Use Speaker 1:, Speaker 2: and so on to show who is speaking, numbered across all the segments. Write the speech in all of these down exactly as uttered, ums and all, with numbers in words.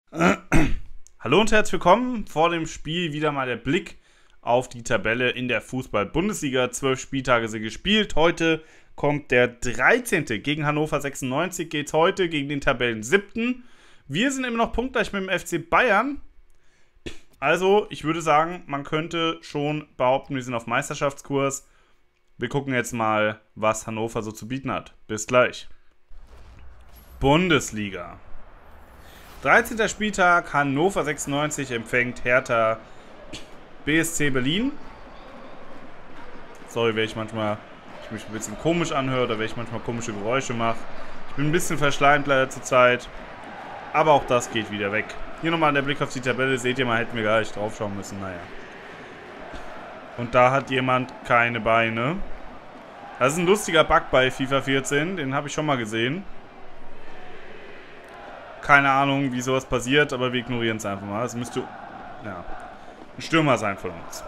Speaker 1: Hallo und herzlich willkommen. Vor dem Spiel wieder mal der Blick auf die Tabelle in der Fußball-Bundesliga. Zwölf Spieltage sind gespielt. Heute kommt der dreizehnte Gegen Hannover sechsundneunzig geht's heute gegen den Tabellen siebten Wir sind immer noch punktgleich mit dem F C Bayern. Also, ich würde sagen, man könnte schon behaupten, wir sind auf Meisterschaftskurs. Wir gucken jetzt mal, was Hannover so zu bieten hat. Bis gleich. Bundesliga. dreizehnter Spieltag, Hannover sechsundneunzig empfängt Hertha B S C Berlin. Sorry, wenn ich manchmal ich mich ein bisschen komisch anhöre oder wenn ich manchmal komische Geräusche mache. Ich bin ein bisschen verschleimt leider zur Zeit, aber auch das geht wieder weg. Hier nochmal der Blick auf die Tabelle, seht ihr mal, hätten wir gar nicht draufschauen müssen, naja. Und da hat jemand keine Beine. Das ist ein lustiger Bug bei FIFA vierzehn, den habe ich schon mal gesehen. Keine Ahnung, wie sowas passiert, aber wir ignorieren es einfach mal. Es müsste ja, ein Stürmer sein von uns.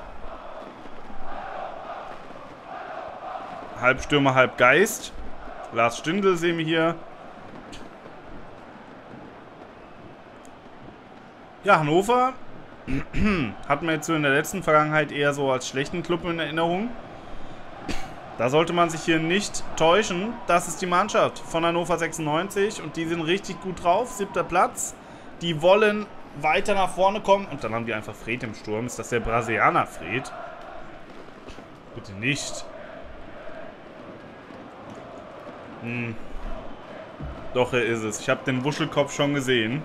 Speaker 1: Halb Stürmer, halb Geist. Lars Stindl sehen wir hier. Ja, Hannover hatten wir jetzt so in der letzten Vergangenheit eher so als schlechten Club in Erinnerung. Da sollte man sich hier nicht täuschen. Das ist die Mannschaft von Hannover sechsundneunzig und die sind richtig gut drauf. Siebter Platz. Die wollen weiter nach vorne kommen. Und dann haben die einfach Fred im Sturm. Ist das der Brasilianer Fred? Bitte nicht. Hm. Doch, er ist es. Ich habe den Wuschelkopf schon gesehen.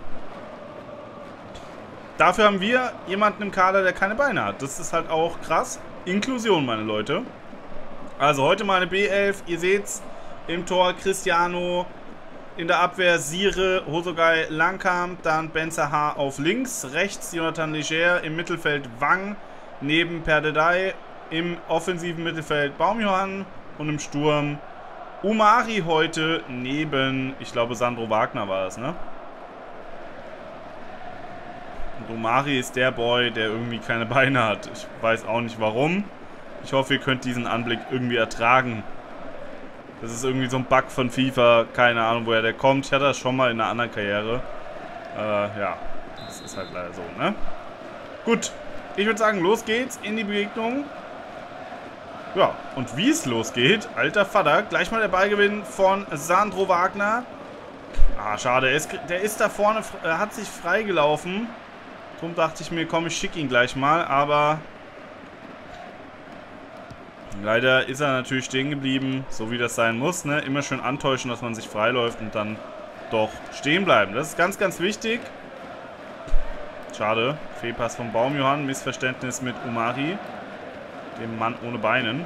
Speaker 1: Dafür haben wir jemanden im Kader, der keine Beine hat. Das ist halt auch krass. Inklusion, meine Leute. Also heute mal eine B elf, ihr seht's, im Tor Cristiano, in der Abwehr Sire, Hosogai, Langkamp, dann Benzaha auf links, rechts Jonathan Leger, im Mittelfeld Wang, neben Perdedei, im offensiven Mittelfeld Baumjohann und im Sturm Umari heute neben, ich glaube Sandro Wagner war das, ne? Und Umari ist der Boy, der irgendwie keine Beine hat. Ich weiß auch nicht warum. Ich hoffe, ihr könnt diesen Anblick irgendwie ertragen. Das ist irgendwie so ein Bug von FIFA. Keine Ahnung, woher der kommt. Ich hatte das schon mal in einer anderen Karriere. Äh, ja. Das ist halt leider so, ne? Gut. Ich würde sagen, los geht's in die Begegnung. Ja, und wie es losgeht, alter Vater, gleich mal der Ballgewinn von Sandro Wagner. Ah, schade. Der ist, der ist da vorne, er hat sich freigelaufen. Darum dachte ich mir, komm, ich schicke ihn gleich mal. Aber leider ist er natürlich stehen geblieben, so wie das sein muss, ne? Immer schön antäuschen, dass man sich freiläuft und dann doch stehen bleiben. Das ist ganz, ganz wichtig. Schade. Fehlpass von Baumjohann, Missverständnis mit Umari, dem Mann ohne Beinen.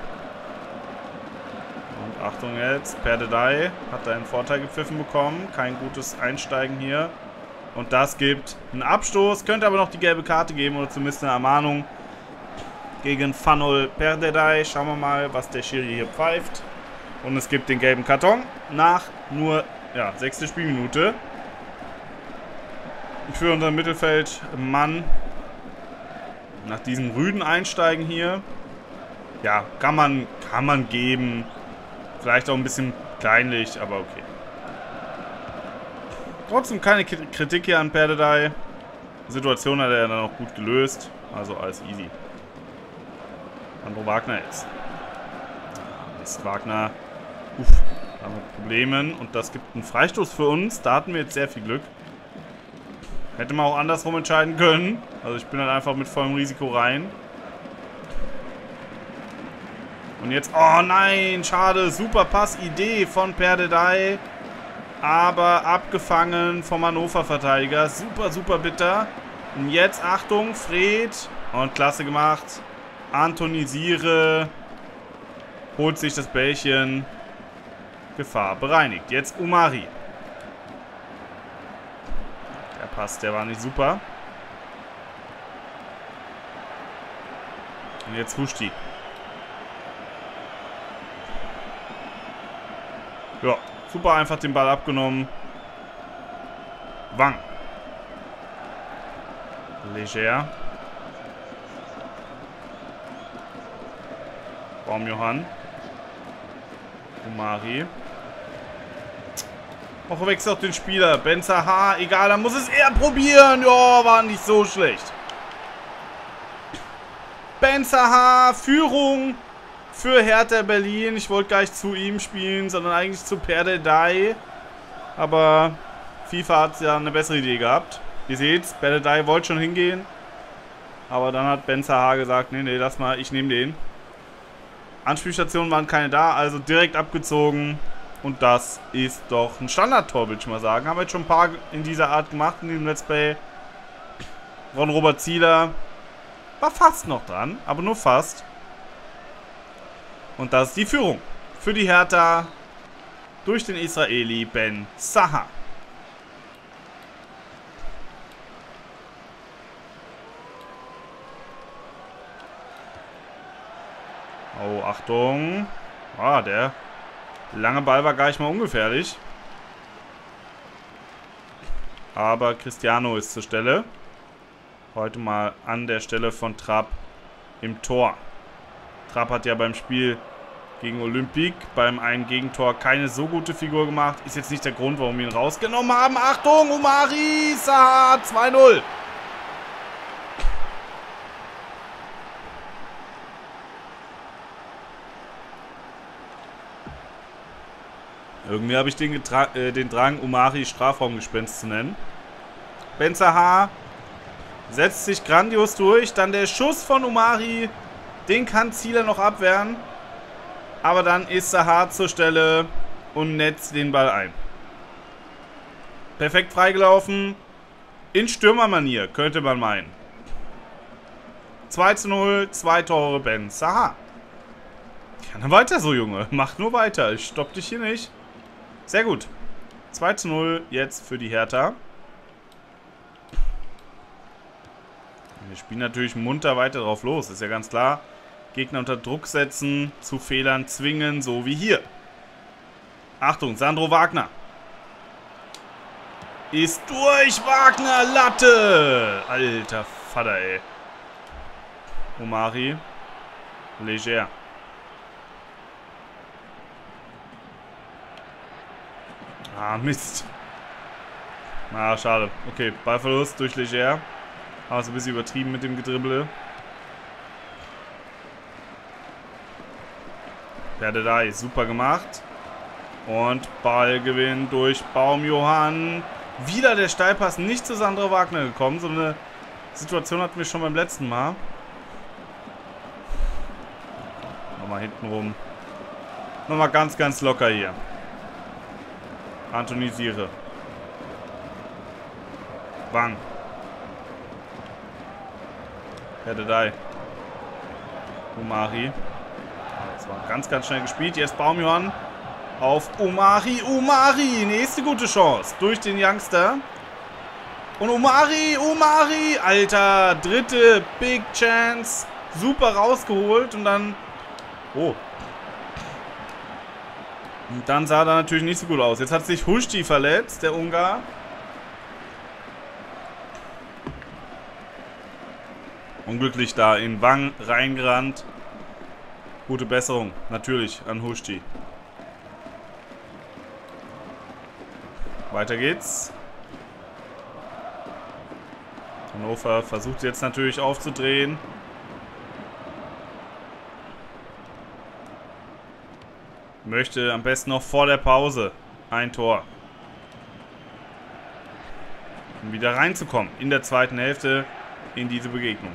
Speaker 1: Und Achtung jetzt, Perdedei hat da einen Vorteil gepfiffen bekommen. Kein gutes Einsteigen hier. Und das gibt einen Abstoß, könnte aber noch die gelbe Karte geben oder zumindest eine Ermahnung gegen Fanol Perdedei. Schauen wir mal, was der Schiri hier pfeift. Und es gibt den gelben Karton nach nur, ja, sechste Spielminute. Für unser Mittelfeldmann. Nach diesem rüden Einsteigen hier. Ja, kann man, kann man geben. Vielleicht auch ein bisschen kleinlich, aber okay. Trotzdem keine Kritik hier an Perdedei. Die Situation hat er dann auch gut gelöst. Also alles easy. Sandro Wagner jetzt. Mist, Wagner. Uff, da haben wir Probleme. Und das gibt einen Freistoß für uns. Da hatten wir jetzt sehr viel Glück. Hätte man auch andersrum entscheiden können. Also ich bin dann einfach mit vollem Risiko rein. Und jetzt, oh nein, schade. Super Passidee von Perdedei. Aber abgefangen vom Hannover-Verteidiger. Super, super bitter. Und jetzt, Achtung, Fred. Und klasse gemacht. Anthony Sire holt sich das Bällchen. Gefahr bereinigt. Jetzt Umari. Der Pass, der war nicht super. Und jetzt Huschti. Ja, super einfach den Ball abgenommen. Wang. Leger. Baumjohann. Umari. Och, wechselt doch den Spieler. Ben Zaha, egal, dann muss es er probieren. Ja, war nicht so schlecht. Ben Zaha, Führung für Hertha Berlin. Ich wollte gar nicht zu ihm spielen, sondern eigentlich zu Perdedei. Aber FIFA hat ja eine bessere Idee gehabt. Ihr seht's, Perdedei wollte schon hingehen. Aber dann hat Ben Zaha gesagt, nee, nee, lass mal, ich nehme den. Anspielstationen waren keine da, also direkt abgezogen. Und das ist doch ein Standardtor, würde ich mal sagen. Haben wir jetzt schon ein paar in dieser Art gemacht in diesem Let's Play. Von Robert Zieler. War fast noch dran, aber nur fast. Und das ist die Führung für die Hertha durch den Israeli Ben Zaha. Oh, Achtung. Ah, der lange Ball war gar nicht mal ungefährlich. Aber Cristiano ist zur Stelle. Heute mal an der Stelle von Trapp im Tor. Trapp hat ja beim Spiel gegen Olympique beim einen Gegentor keine so gute Figur gemacht. Ist jetzt nicht der Grund, warum wir ihn rausgenommen haben. Achtung, Umari, Zaha, zwei null. Irgendwie habe ich den, äh, den Drang, Umari Strafraumgespenst zu nennen. Ben Zaha setzt sich grandios durch. Dann der Schuss von Umari. Den kann Zieler noch abwehren. Aber dann ist Zaha zur Stelle und netzt den Ball ein. Perfekt freigelaufen. In Stürmermanier, könnte man meinen. zwei zu null, zwei Tore Ben Zaha. Ja, dann weiter so, Junge. Mach nur weiter. Ich stopp dich hier nicht. Sehr gut. zwei zu null jetzt für die Hertha. Wir spielen natürlich munter weiter drauf los. Ist ja ganz klar. Gegner unter Druck setzen, zu Fehlern zwingen, so wie hier. Achtung, Sandro Wagner. Ist durch, Wagner, Latte. Alter Vater, ey. Umari. Leger. Ah, Mist. Ah, schade. Okay, Ballverlust durch Leger. Aber so ein bisschen übertrieben mit dem Gedribble. Perdedei, super gemacht. Und Ballgewinn durch Baumjohann. Wieder der Steilpass, nicht zu Sandro Wagner gekommen. So eine Situation hatten wir schon beim letzten Mal. Nochmal hinten rum. Nochmal ganz, ganz locker hier. Antonisiere. Bang. Perdedei. Umari. Das war ganz, ganz schnell gespielt. Jetzt Baumjohann auf Umari. Umari. Nächste gute Chance. Durch den Youngster. Und Umari. Umari. Alter. Dritte Big Chance. Super rausgeholt. Und dann... Oh. Und dann sah er natürlich nicht so gut aus. Jetzt hat sich Huschti verletzt, der Ungar. Unglücklich da in Wang reingerannt. Gute Besserung, natürlich, an Huschti. Weiter geht's. Hannover versucht jetzt natürlich aufzudrehen. Möchte am besten noch vor der Pause ein Tor. Um wieder reinzukommen in der zweiten Hälfte in diese Begegnung.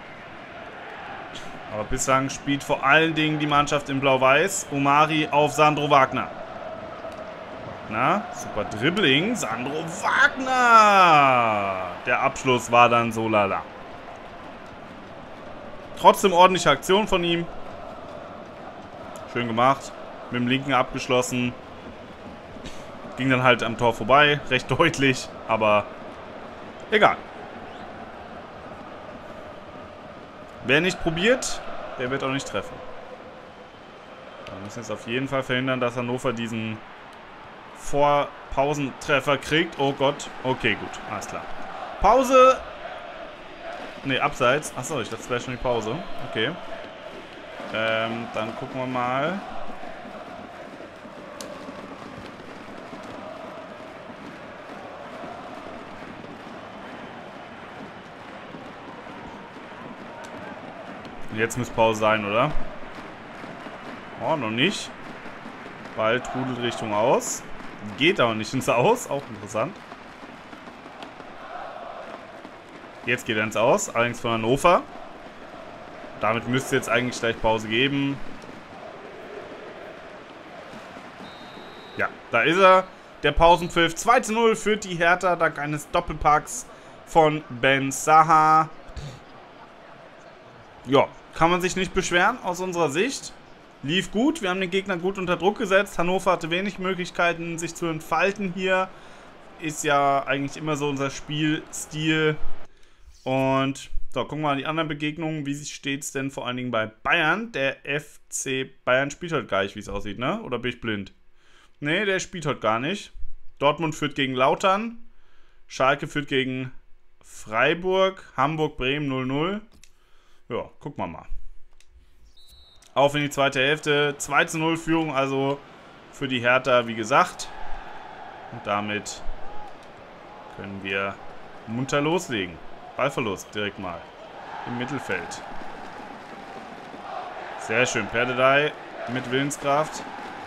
Speaker 1: Aber bislang spielt vor allen Dingen die Mannschaft in Blau-Weiß. Umari auf Sandro Wagner. Na, super Dribbling. Sandro Wagner. Der Abschluss war dann so lala. Trotzdem ordentliche Aktion von ihm. Schön gemacht. Mit dem linken abgeschlossen. Ging dann halt am Tor vorbei. Recht deutlich. Aber egal. Wer nicht probiert, der wird auch nicht treffen. Wir müssen jetzt auf jeden Fall verhindern, dass Hannover diesen Vorpausentreffer kriegt. Oh Gott. Okay, gut. Alles klar. Pause. Ne, abseits. Achso, ich dachte, das wäre schon die Pause. Okay. Ähm, dann gucken wir mal. Jetzt muss Pause sein, oder? Oh, noch nicht. Ball trudelt Richtung Aus. Geht aber nicht ins Aus. Auch interessant. Jetzt geht er ins Aus. Allerdings von Hannover. Damit müsste jetzt eigentlich gleich Pause geben. Ja, da ist er. Der Pausenpfiff. zwei zu null führt die Hertha dank eines Doppelpacks von Ben Zaha. Ja, kann man sich nicht beschweren aus unserer Sicht. Lief gut, wir haben den Gegner gut unter Druck gesetzt. Hannover hatte wenig Möglichkeiten, sich zu entfalten hier. Ist ja eigentlich immer so unser Spielstil. Und so, gucken wir mal die anderen Begegnungen. Wie steht es denn vor allen Dingen bei Bayern? Der F C Bayern spielt heute gar nicht, wie es aussieht, ne? Oder bin ich blind? Ne, der spielt heute gar nicht. Dortmund führt gegen Lautern. Schalke führt gegen Freiburg. Hamburg, Bremen null null. Ja, gucken wir mal. Auf in die zweite Hälfte. zwei zu null Führung also für die Hertha, wie gesagt. Und damit können wir munter loslegen. Ballverlust direkt mal im Mittelfeld. Sehr schön. Perdedei mit Willenskraft.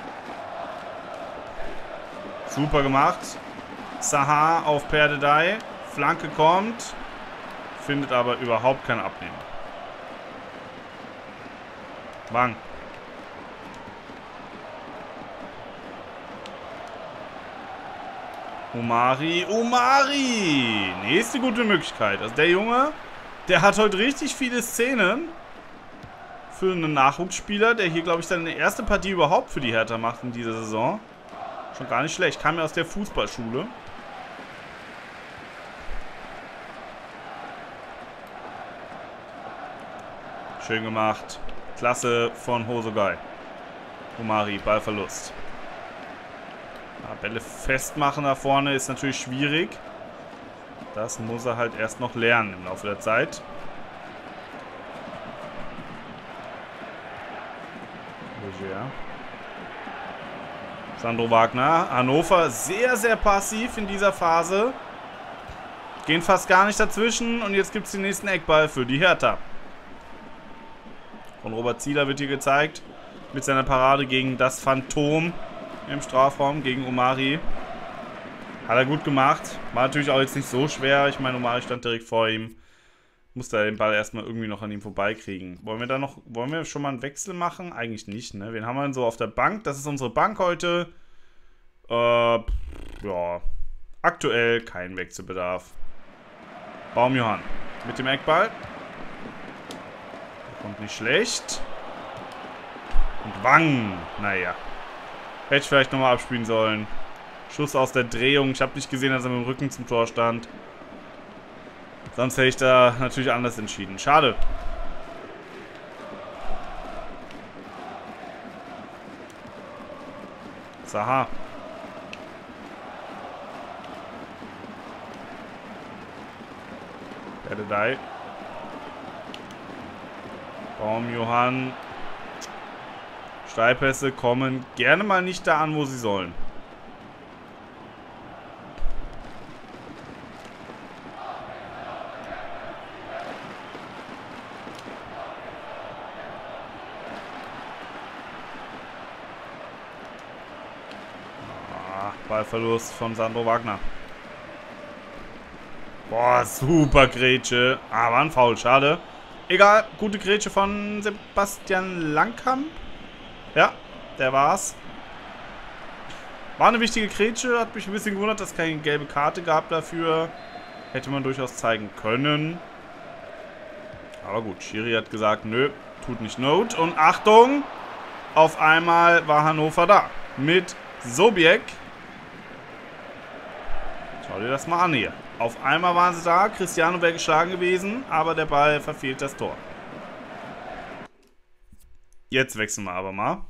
Speaker 1: Super gemacht. Zaha auf Perdedei. Flanke kommt. Findet aber überhaupt keinen Abnehmer. Wang. Omari. Omari! Nächste gute Möglichkeit. Also der Junge, der hat heute richtig viele Szenen für einen Nachwuchsspieler, der hier, glaube ich, seine erste Partie überhaupt für die Hertha macht in dieser Saison. Schon gar nicht schlecht. Kam ja aus der Fußballschule. Schön gemacht. Klasse von Hosogai. Omari, Ballverlust. Ja, Bälle festmachen da vorne ist natürlich schwierig. Das muss er halt erst noch lernen im Laufe der Zeit. Sandro Wagner. Hannover sehr, sehr passiv in dieser Phase. Gehen fast gar nicht dazwischen. Und jetzt gibt es den nächsten Eckball für die Hertha. Von Robert Zieler wird hier gezeigt. Mit seiner Parade gegen das Phantom im Strafraum, gegen Omari. Hat er gut gemacht. War natürlich auch jetzt nicht so schwer. Ich meine, Omari stand direkt vor ihm. Musste er den Ball erstmal irgendwie noch an ihm vorbeikriegen. Wollen wir da noch, wollen wir schon mal einen Wechsel machen? Eigentlich nicht, ne? Wen haben wir denn so auf der Bank? Das ist unsere Bank heute. Äh, ja. Aktuell kein Wechselbedarf. Baumjohann mit dem Eckball. Kommt nicht schlecht. Und Wang. Naja. Hätte ich vielleicht nochmal abspielen sollen. Schuss aus der Drehung. Ich habe nicht gesehen, dass er mit dem Rücken zum Tor stand. Sonst hätte ich da natürlich anders entschieden. Schade. Zaha. Perdedei. Baumjohann. Steilpässe kommen gerne mal nicht da an, wo sie sollen. Ah, Ballverlust von Sandro Wagner. Boah, super Grätsche. Aber ein Foul, schade. Egal, gute Grätsche von Sebastian Langkamp. Ja, der war's. War eine wichtige Grätsche. Hat mich ein bisschen gewundert, dass es keine gelbe Karte gab dafür. Hätte man durchaus zeigen können. Aber gut, Schiri hat gesagt, nö, tut nicht Not. Und Achtung, auf einmal war Hannover da. Mit Sobiek. Schau dir das mal an hier. Auf einmal waren sie da. Cristiano wäre geschlagen gewesen, aber der Ball verfehlt das Tor. Jetzt wechseln wir aber mal.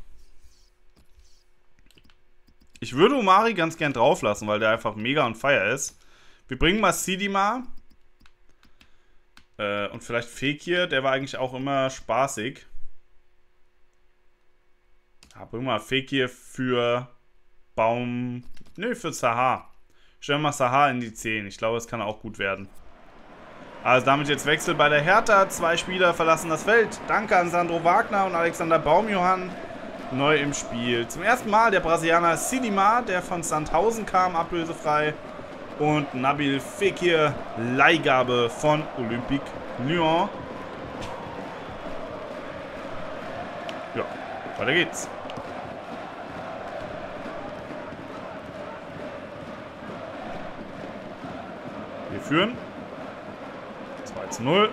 Speaker 1: Ich würde Omari ganz gern drauf lassen, weil der einfach mega on fire ist. Wir bringen mal Sidima. Äh, und vielleicht Fekir, der war eigentlich auch immer spaßig. Ja, bringen wir mal Fekir für Baum... Nö, für Zaha. Stellen wir mal Zaha in die zehn. Ich glaube, es kann auch gut werden. Also damit jetzt Wechsel bei der Hertha. Zwei Spieler verlassen das Feld. Danke an Sandro Wagner und Alexander Baumjohann. Neu im Spiel. Zum ersten Mal der Brasilianer Sidimar, der von Sandhausen kam, ablösefrei. Und Nabil Fekir, Leihgabe von Olympique Lyon. Ja, weiter geht's. Wir führen. zwei zu null.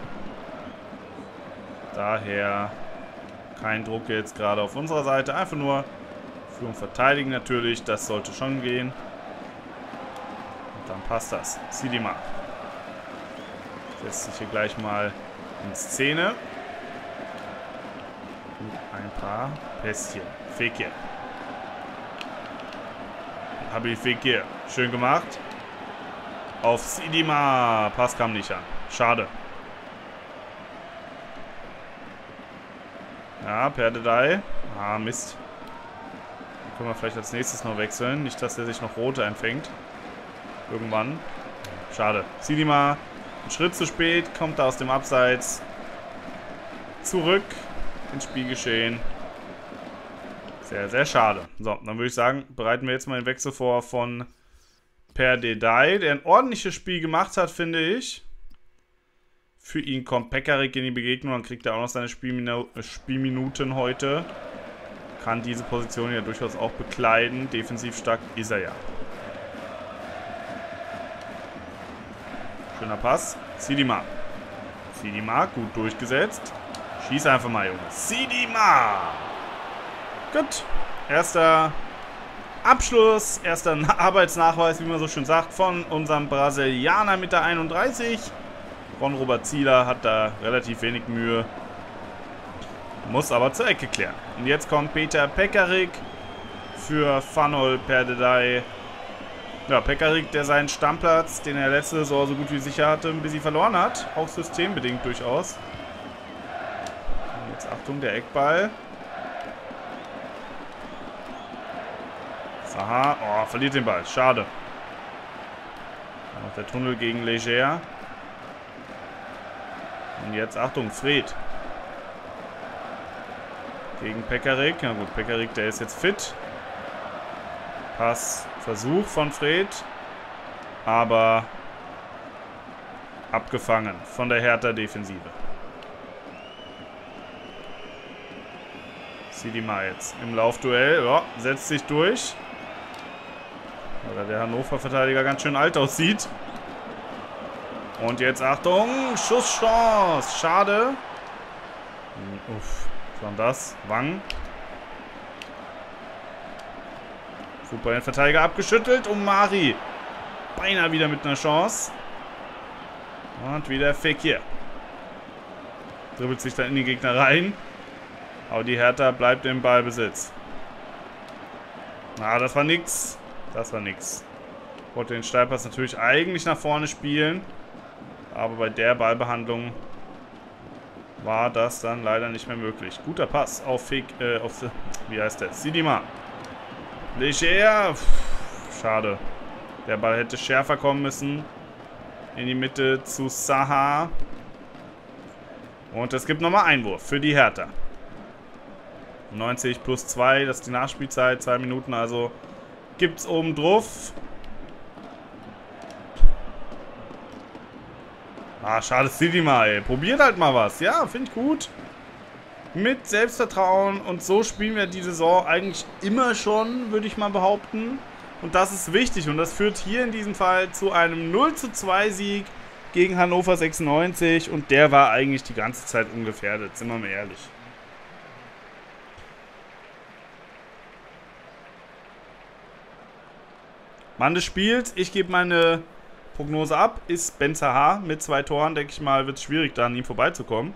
Speaker 1: Daher kein Druck jetzt gerade auf unserer Seite. Einfach nur Führung verteidigen natürlich. Das sollte schon gehen. Und dann passt das. Sidimar setzt sich hier gleich mal in Szene. Und ein paar Pässchen. Fekir. Nabil Fekir. Schön gemacht. Auf Sidimar. Pass kam nicht an. Schade. Ja, Perdedei. Ah, Mist. Dann können wir vielleicht als nächstes noch wechseln. Nicht, dass der sich noch rote einfängt. Irgendwann. Schade. Sidimar. Ein Schritt zu spät. Kommt da aus dem Abseits. Zurück ins Spielgeschehen. Sehr, sehr schade. So, dann würde ich sagen, bereiten wir jetzt mal den Wechsel vor von Perdedei, der ein ordentliches Spiel gemacht hat, finde ich. Für ihn kommt Pekarik in die Begegnung, dann kriegt er auch noch seine Spielminu Spielminuten heute. Kann diese Position ja durchaus auch bekleiden. Defensiv stark ist er ja. Schöner Pass. Sidimar. Sidimar, gut durchgesetzt. Schieß einfach mal, Junge. Sidimar! Gut. Erster Abschluss, erster Arbeitsnachweis, wie man so schön sagt, von unserem Brasilianer mit der einunddreißig. Ron-Robert Zieler hat da relativ wenig Mühe. Muss aber zur Ecke klären. Und jetzt kommt Peter Pekarik für Fanol Perdedei. Ja, Pekarik, der seinen Stammplatz, den er letzte Saison so gut wie sicher hatte, ein bisschen verloren hat. Auch systembedingt durchaus. Und jetzt Achtung, der Eckball. Aha, oh, verliert den Ball. Schade. Dann noch der Tunnel gegen Leger. Und jetzt, Achtung, Fred. Gegen Pekarik. Na gut, Pekarik, der ist jetzt fit. Pass, Versuch von Fred. Aber abgefangen von der Hertha-Defensive. Sidimar jetzt im Laufduell. Ja, setzt sich durch. Weil der Hannover-Verteidiger ganz schön alt aussieht. Und jetzt Achtung, Schusschance. Schade. Uff, was war denn das? Wang. Super, den Verteidiger abgeschüttelt. Und Mari beinahe wieder mit einer Chance. Und wieder Fekir. Dribbelt sich dann in die Gegner rein. Aber die Hertha bleibt im Ballbesitz. Ah, das war nix. Das war nix. Wollte den Steilpass natürlich eigentlich nach vorne spielen. Aber bei der Ballbehandlung war das dann leider nicht mehr möglich. Guter Pass auf Fek, äh, auf, wie heißt der? Sidimar. Leger. Schade. Der Ball hätte schärfer kommen müssen. In die Mitte zu Saha. Und es gibt nochmal Einwurf für die Hertha. neunzig plus zwei, das ist die Nachspielzeit. zwei Minuten, also gibt es oben drauf. Ah, schade, Sidimar, ey. Probiert halt mal was. Ja, finde ich gut. Mit Selbstvertrauen. Und so spielen wir die Saison eigentlich immer schon, würde ich mal behaupten. Und das ist wichtig. Und das führt hier in diesem Fall zu einem null zu zwei Sieg gegen Hannover sechsundneunzig. Und der war eigentlich die ganze Zeit ungefährdet, sind wir mal ehrlich. Mann des Spiels, ich gebe meine Prognose ab, ist Ben Zaha mit zwei Toren. Denke ich mal, wird es schwierig, da an ihm vorbeizukommen.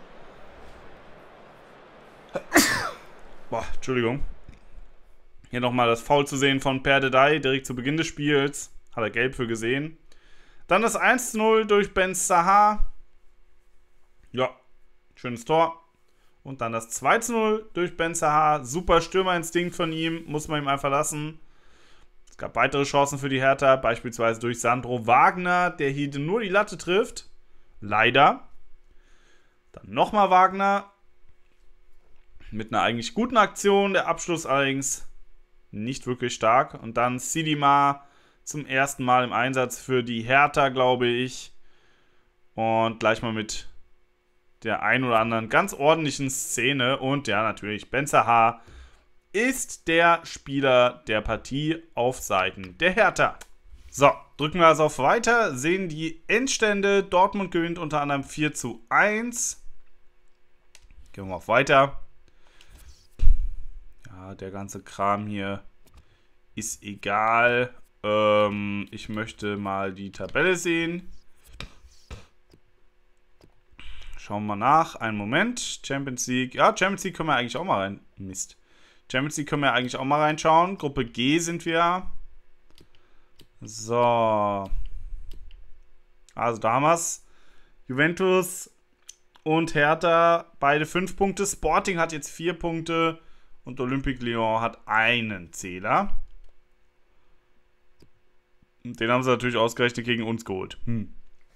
Speaker 1: Boah, Entschuldigung. Hier nochmal das Foul zu sehen von Perdedei, direkt zu Beginn des Spiels. Hat er gelb für gesehen. Dann das eins zu null durch Ben Zaha. Ja, schönes Tor. Und dann das zwei zu null durch Ben Zaha. Super Stürmerinstinkt von ihm, muss man ihm einfach lassen. Es gab weitere Chancen für die Hertha, beispielsweise durch Sandro Wagner, der hier nur die Latte trifft. Leider. Dann nochmal Wagner. Mit einer eigentlich guten Aktion. Der Abschluss allerdings nicht wirklich stark. Und dann Sidima zum ersten Mal im Einsatz für die Hertha, glaube ich. Und gleich mal mit der ein oder anderen ganz ordentlichen Szene. Und ja, natürlich, Benzaha ist der Spieler der Partie auf Seiten der Hertha. So, drücken wir also auf Weiter, sehen die Endstände. Dortmund gewinnt unter anderem vier zu eins. Gehen wir auf Weiter. Ja, der ganze Kram hier ist egal. Ähm, ich möchte mal die Tabelle sehen. Schauen wir mal nach. Einen Moment. Champions League. Ja, Champions League können wir eigentlich auch mal rein. Mist. Champions League können wir eigentlich auch mal reinschauen. Gruppe G sind wir. So. Also da haben wir es. Juventus und Hertha, beide fünf Punkte. Sporting hat jetzt vier Punkte. Und Olympique Lyon hat einen Zähler. Den haben sie natürlich ausgerechnet gegen uns geholt. Hm.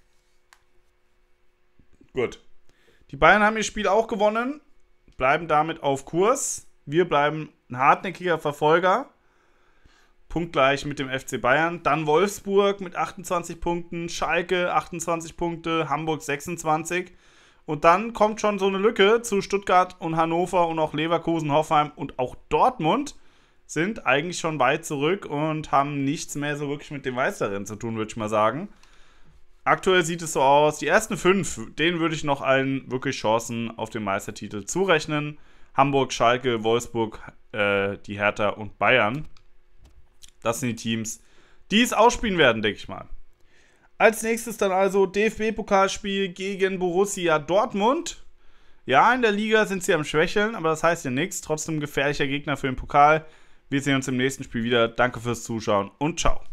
Speaker 1: Gut. Die Bayern haben ihr Spiel auch gewonnen. Bleiben damit auf Kurs. Wir bleiben ein hartnäckiger Verfolger. Punktgleich mit dem F C Bayern. Dann Wolfsburg mit achtundzwanzig Punkten. Schalke achtundzwanzig Punkte. Hamburg sechsundzwanzig. Und dann kommt schon so eine Lücke zu Stuttgart und Hannover und auch Leverkusen, Hoffenheim und auch Dortmund sind eigentlich schon weit zurück und haben nichts mehr so wirklich mit dem Meisterrennen zu tun, würde ich mal sagen. Aktuell sieht es so aus, die ersten fünf, denen würde ich noch allen wirklich Chancen auf den Meistertitel zurechnen. Hamburg, Schalke, Wolfsburg, äh, die Hertha und Bayern. Das sind die Teams, die es ausspielen werden, denke ich mal. Als nächstes dann also D F B-Pokalspiel gegen Borussia Dortmund. Ja, in der Liga sind sie am Schwächeln, aber das heißt ja nichts. Trotzdem gefährlicher Gegner für den Pokal. Wir sehen uns im nächsten Spiel wieder. Danke fürs Zuschauen und ciao.